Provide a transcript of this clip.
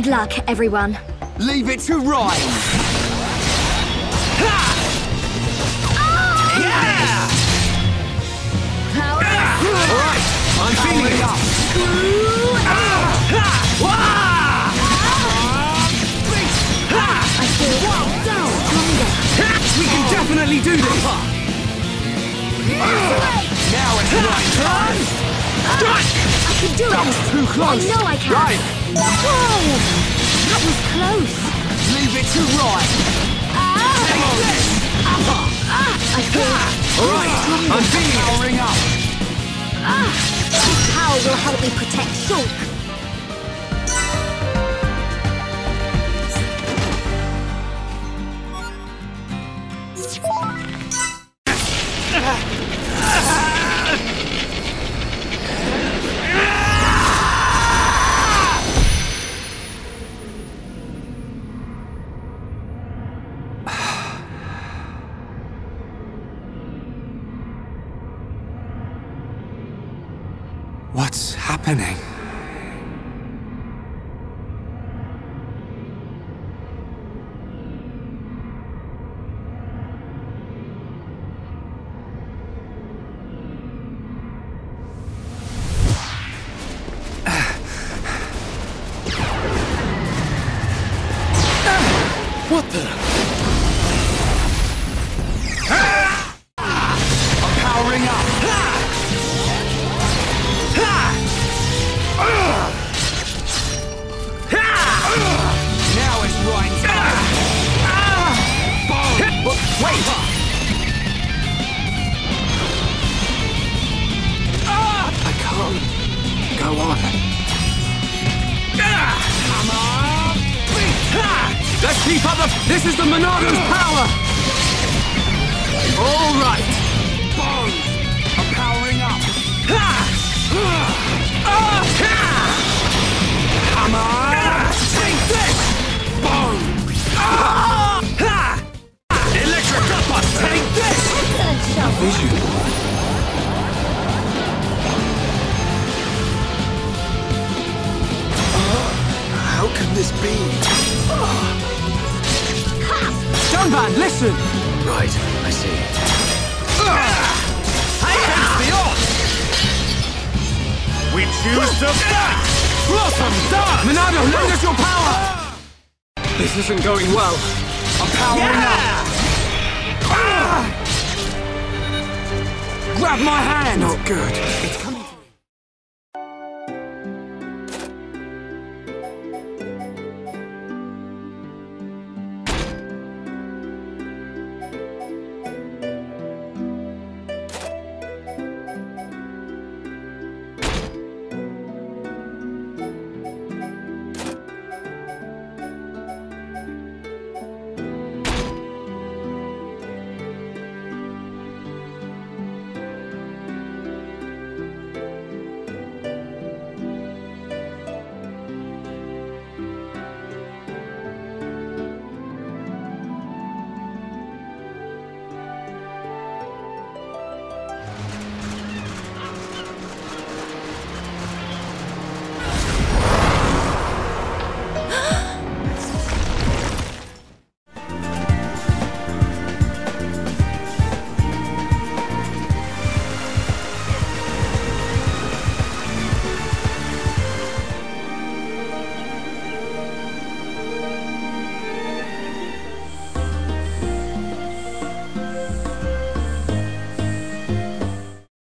Good luck, everyone. Leave it to Ryan. Yeah! Alright, I'm feeling it. I feel stronger. We can definitely do this. Now it's my turn. I can do That it. was too close. I know I can. Right. Whoa! That was close. Leave it to Ryan. Take this. I feel Alright, I'm feeling it. Powering up. this power will help me protect Shulk. What's happening? What the? I'm powering up. Now it's Ryan's turn. Wait! I can't go on. Come on! Let's keep up the... This is the Monado's power! All right! Bone! I'm powering up! Come on! Take this! Bone! Electric Upper! Take this! Excellent shot. Vision! How can this be? Stoneman, listen! Right, I see. Against the odds! We choose to fight! Blossom, dance! Monado, lend us your power! This isn't going well. I'm powering up! Grab my hand! Not good. It's coming.